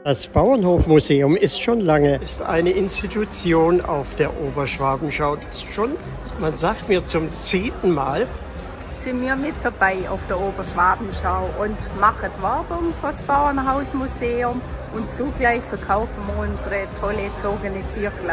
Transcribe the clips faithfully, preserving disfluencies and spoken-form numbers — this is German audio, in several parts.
Das Bauernhofmuseum ist schon lange ist eine Institution auf der Oberschwabenschau. Schon, man sagt mir zum zehnten Mal. Sind wir mit dabei auf der Oberschwabenschau und machen Werbung für das Bauernhausmuseum und zugleich verkaufen wir unsere tolle gezogene Kirchle.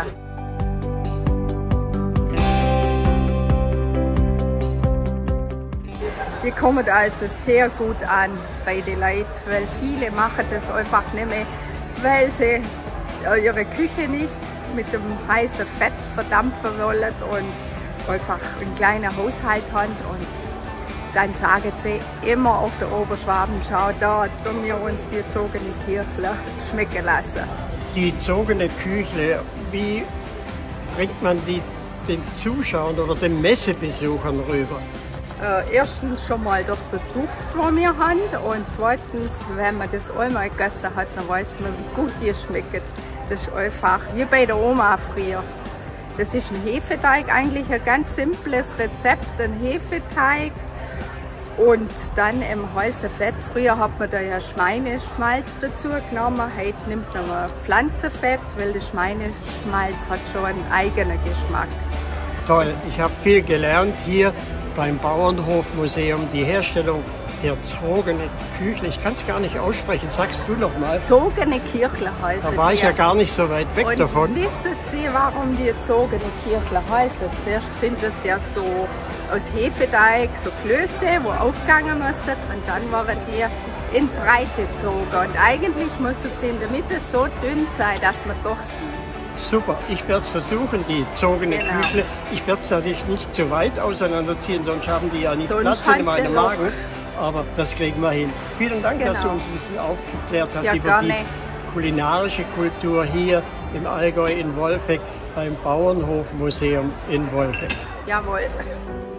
Die kommen also sehr gut an bei den Leuten, weil viele machen das einfach nicht mehr, weil sie ihre Küche nicht mit dem heißen Fett verdampfen wollen und einfach einen kleinen Haushalt haben. Und dann sagen sie immer auf der Oberschwabenschau, da tun wir uns die gezogene Kirchle schmecken lassen. Die gezogene Küchle, wie bringt man die den Zuschauern oder den Messebesuchern rüber? Äh, erstens schon mal durch den Duft, den wir haben, und zweitens, wenn man das einmal gegessen hat, dann weiß man, wie gut die schmeckt. Das ist einfach wie bei der Oma früher. Das ist ein Hefeteig, eigentlich ein ganz simples Rezept, ein Hefeteig und dann im heißen Fett. Früher hat man da ja Schweineschmalz dazu genommen, heute nimmt man Pflanzenfett, weil das Schweineschmalz hat schon einen eigenen Geschmack. Toll, ich habe viel gelernt hier beim Bauernhofmuseum, die Herstellung der gezogenen Küchle. Ich kann es gar nicht aussprechen, sagst du noch mal. Gezogene Kirchle heißt Da war ich ja gar nicht so weit weg und davon. Wissen Sie, warum die gezogene Kirchle heißt? Zuerst sind das ja so aus Hefeteig, so Klöße, wo aufgegangen müssen, und dann waren die in Breite gezogen. Und eigentlich müssen sie in der Mitte so dünn sein, dass man doch sieht. Super, ich werde es versuchen, die gezogene Genau. Küchle. Ich werde es natürlich nicht zu weit auseinanderziehen, sonst haben die ja nicht Sonst Platz in hat's meinem ja Magen. Aber das kriegen wir hin. Vielen Dank, dass du Genau. uns ein bisschen aufgeklärt hast Ja, über gerne. die kulinarische Kultur hier im Allgäu in Wolfegg beim Bauernhofmuseum in Wolfegg. Jawohl.